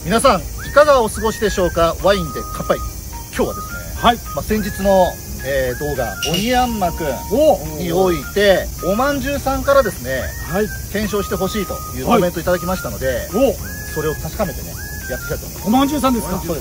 皆さんいかがお過ごしでしょうか。ワインで乾杯。今日はですね、はい、先日の、動画おにやんまくんにおいておまんじゅうさんからですね、はい、検証してほしいというコメントいただきましたので、それを確かめてねやっていきたいと思います。 おまんじゅうさんですか。 そうです。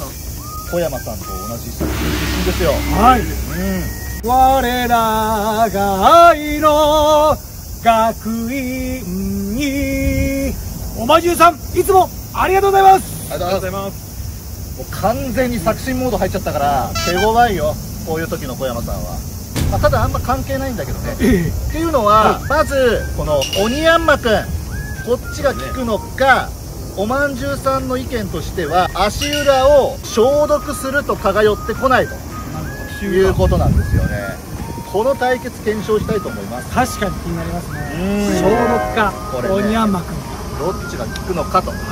小山さんと同じ作品出身ですよ。 はい、我らが愛の学院におまんじゅうさん、いつもありがとうございます。 ありがとうございます。もう完全に作詞モード入っちゃったから手強いよ、こういう時の小山さんは。まあ、ただあんま関係ないんだけどね、っていうのは、まずこのおにやんまくん、こっちが聞くのか、おまんじゅうさんの意見としては足裏を消毒すると蚊が寄ってこないということなんですよね。この対決検証したいと思います。 確かに気になりますね。消毒かおにやんまくん、 どっちが効くのかと。はい、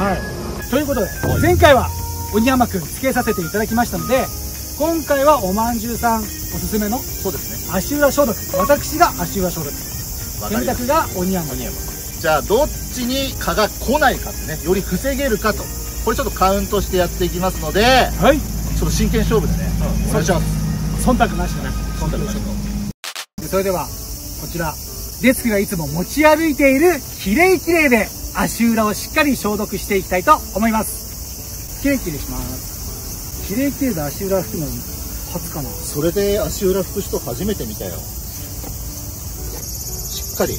ということで前回はおにやんまくんつけさせていただきましたので、今回はおまんじゅうさんおすすめの、そうですね、足裏消毒、私が足裏消毒、選択がおにやんまくん。 じゃあどっちに蚊が来ないかってね、より防げるかと、これちょっとカウントしてやっていきますので、はい、ちょっと真剣勝負でね、お願いします。 忖度なしだね。忖度なし。それではこちらデスクがいつも持ち歩いているきれいきれいで足裏をしっかり消毒していきたいと思います。きれいきれいします。きれいきれいで足裏拭くの初かな。 それで足裏拭く人初めて見たよ。しっかり。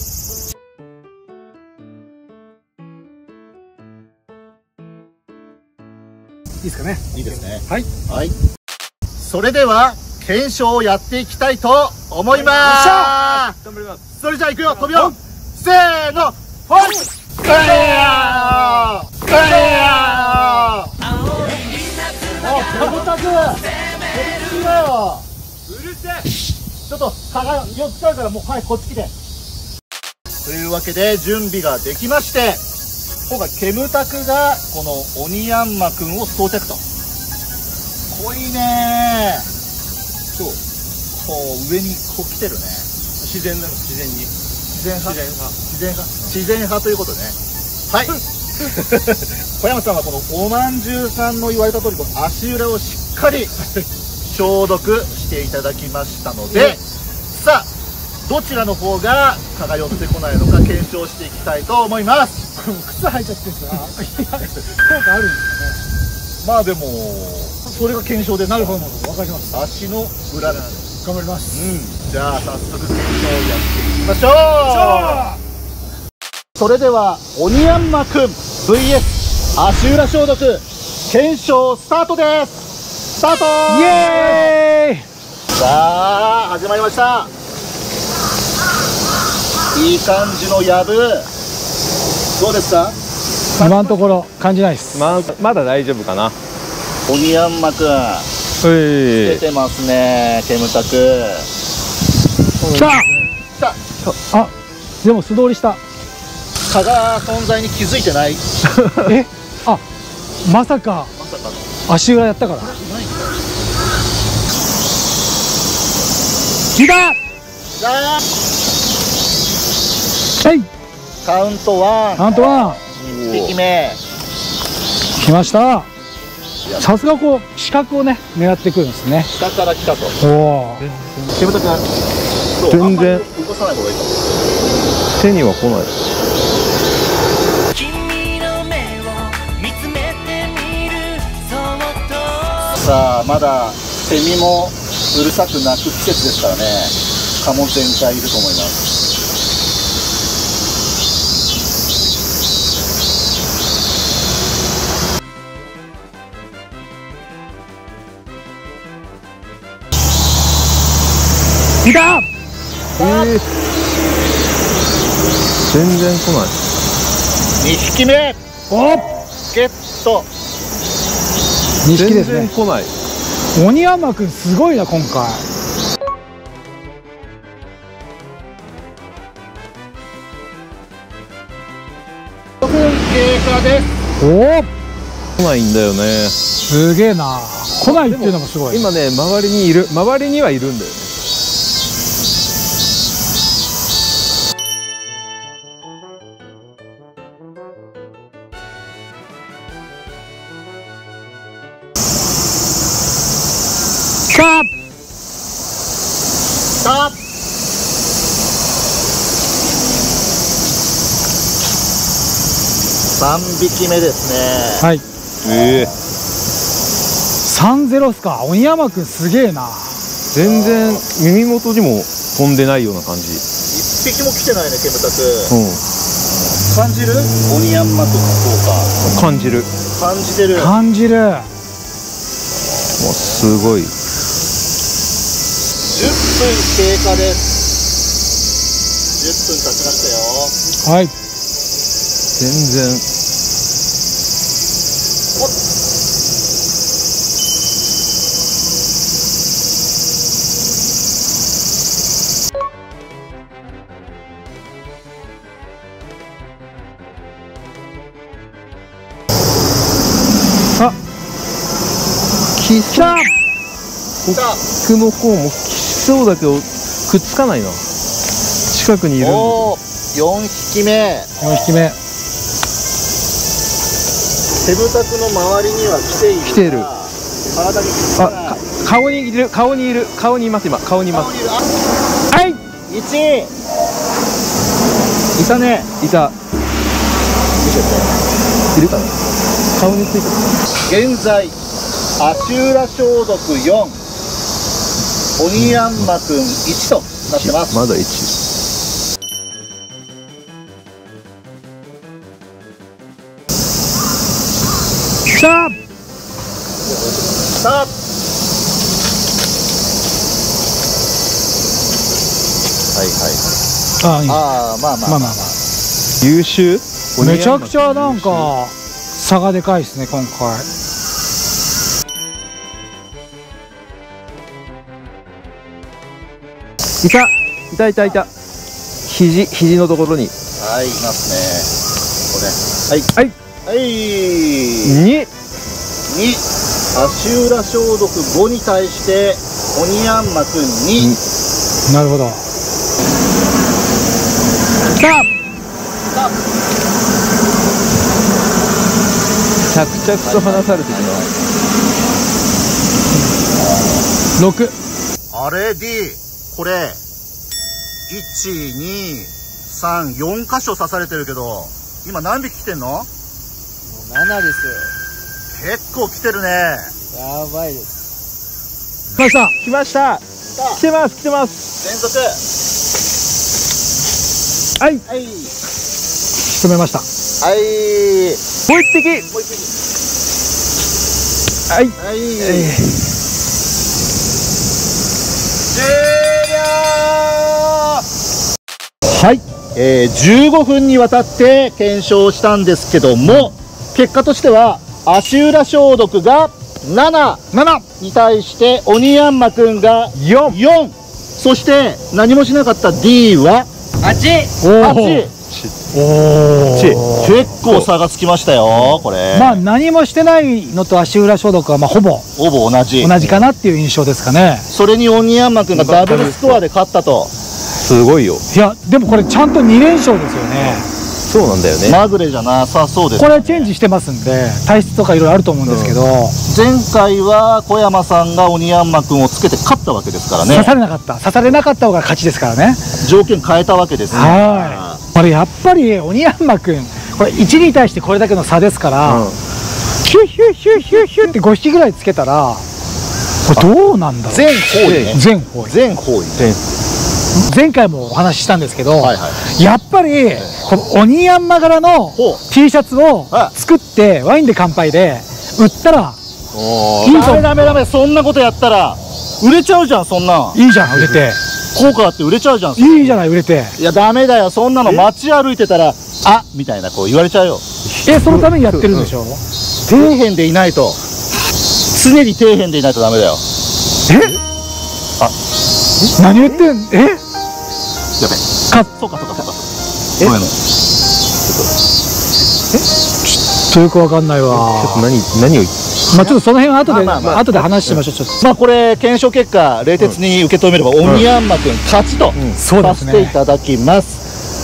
いいですかね。 いいですね。 はい、 はい、それでは検証をやっていきたいと思います。それじゃあいくよ、飛びよう。せーの、ファイト。ファイヤーファイヤー。手ぶたくこっちだよ。うるせえ。ちょっと蚊が4つあるから、もうはいこっち来て。というわけで準備ができまして、今回ケムタクがこのおにやんまくんを装着と。濃いねー。そう、こう上にこう来てるね。自然だろ、自然に。自然派、自然派ということね。はい。小山さんはこのおまんじゅうさんの言われた通り、この足裏をしっかり消毒していただきましたので、さあどちらの方が蚊が寄ってこないのか検証していきたいと思います。 靴履いちゃってるんですが、効果あるんですかね。 まあでもそれが検証で。 なるほど、わかります。 足の裏です。 頑張ります。 じゃあ早速検証をやっていきましょう。それではおにやんまくん VS 足裏消毒検証スタートです。スタート。 イエーイ。 さあ始まりました。いい感じのやぶ。どうですか。 今のところ感じないです。 まだ大丈夫かな。 おにやんまくん出てますね。ケムタク来た来た。あ、でも素通りした。 蚊が存在に気づいてない。 え、あ、まさか足裏やったから。来た。はい、 カウントワン。 カウントワン。 1匹目来ました。さすがこう視覚をね狙ってくるんですね。 下から来たと。 おお。 ケムタ君全然動かさない方がいいかも。 手には来ない。 さあまだセミもうるさく鳴く季節ですからね。蚊も全開いると思います。 来た。 全然来ない。 2匹目。 お、 ゲット。 2匹ですね。 全然来ない。 おにやんまくんすごいな今回。 5分経過です。 おお。 来ないんだよね。 すげえな。来ないっていうのもすごい。 今ね、周りにいる、周りにはいるんだよね。 3匹目ですね。 はい。 ええ 3-0っすか。鬼山くんすげえな。 全然耳元にも飛んでないような感じ。 1匹も来てないね、煙たく。 うん。 感じる？鬼山くんの効果。 感じる。 感じてる。 感じる。 もうすごい。 10分経過です。10分経ちましたよ。 はい。 全然。 あ、 来た。 奥の方も来そうだけどくっつかないな。近くにいるんで。 おー、4匹目。 4匹目。 セブタクの周りには来ている。 来てる。 体に気づかない。 顔にいる、顔にいる、顔にいます。今顔にいます。 はい。 1いたね。 いた。いるかな。顔についてる。 現在足裏消毒4、鬼ヤンマくん1となってます。 まだ1。 さあ。 さあ、はいはい。 あ、いい。 ああ、まあまあまあまあまあ。 優秀。 めちゃくちゃなんか差がでかいですね今回。 いたいたいた。肘のところに。 はい、いますね。これ。はい。 はい。 はい。 2。 2、足裏消毒5に対して鬼ヤンマくん2。 なるほど。さあ。 着々と離されてきます。 6。 あれ D、これ1、2、3、4箇所刺されてるけど、今何匹来てんの？ 7です結構来てるね。 よ。やばいです。 来ました。 来ました。来てます。来てます。 連続。 はい。 はい仕留めました。 はい。 もう一匹。 もう一匹。 はい。 はい。はい、15分にわたって検証したんですけども、結果としては足裏消毒が7に対して鬼ヤンマくんが4、そして何もしなかった D は8。結構差がつきましたよ、これ。 まあ何もしてないのと足裏消毒はまあほぼ同じかなっていう印象ですかね。 それに鬼ヤンマくんがダブルスコアで勝ったと。 すごいよ。 いやでもこれちゃんと2連勝ですよね。 そうなんだよね。 まぐれじゃなさそうです。 これはチェンジしてますんで体質とかいろいろあると思うんですけど、 前回は小山さんが鬼ヤンマくんをつけて勝ったわけですからね。 刺されなかった方が勝ちですからね。 条件変えたわけですね。 はい。これやっぱり鬼ヤンマくんこれ1に対してこれだけの差ですから、ヒュッヒュッヒュッヒュッヒュッって5匹ぐらいつけたらこれどうなんだろう。 全方位ね。全方位。 前回もお話ししたんですけど、 はいはい、 やっぱりこの鬼ヤンマ柄の T シャツを作ってワインで乾杯で売ったらいいぞ。 ダメ、そんなことやったら売れちゃうじゃん。そんなんいいじゃん売れて、 効果あって売れちゃうじゃん。 いいじゃない売れて。 いやダメだよ、そんなの街歩いてたらあみたいなこう言われちゃうよ。 そのためにやってるんでしょ。 底辺でいないと、常に底辺でいないとダメだよ。 何言ってん。 やべそうかごめんね。 ちょっとよくわかんないわ。 ちょっと何をまあちょっとその辺は後で話しましょう。ちょっとまあこれ検証結果冷徹に受け止めれば鬼ヤンマくん勝ちとさせていただきます。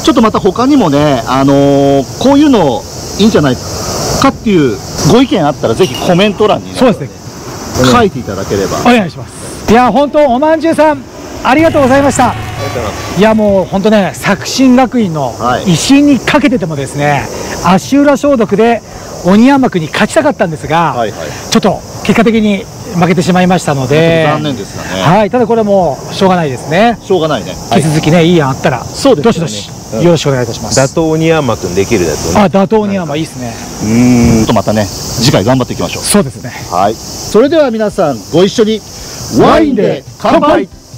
ちょっとまた他にもねこういうのいいんじゃないかっていうご意見あったらぜひコメント欄にねそうですね書いていただければお願いします。いや本当おまんじゅうさんありがとうございました。 いやもう本当ね、作新学院の威信にかけててもですね、足裏消毒で鬼山君に勝ちたかったんですが、ちょっと結果的に負けてしまいましたので、 残念ですかね。 はい、ただこれはもうしょうがないですね。 しょうがないね。 引き続きね、いい案あったら、 そうですね、 どしどしよろしくお願いいたします。 打倒鬼山くんできるやつをね。 あ、打倒鬼山いいですね。 またね、次回頑張っていきましょう。 そうですね。 はい。それでは皆さんご一緒にワインで乾杯。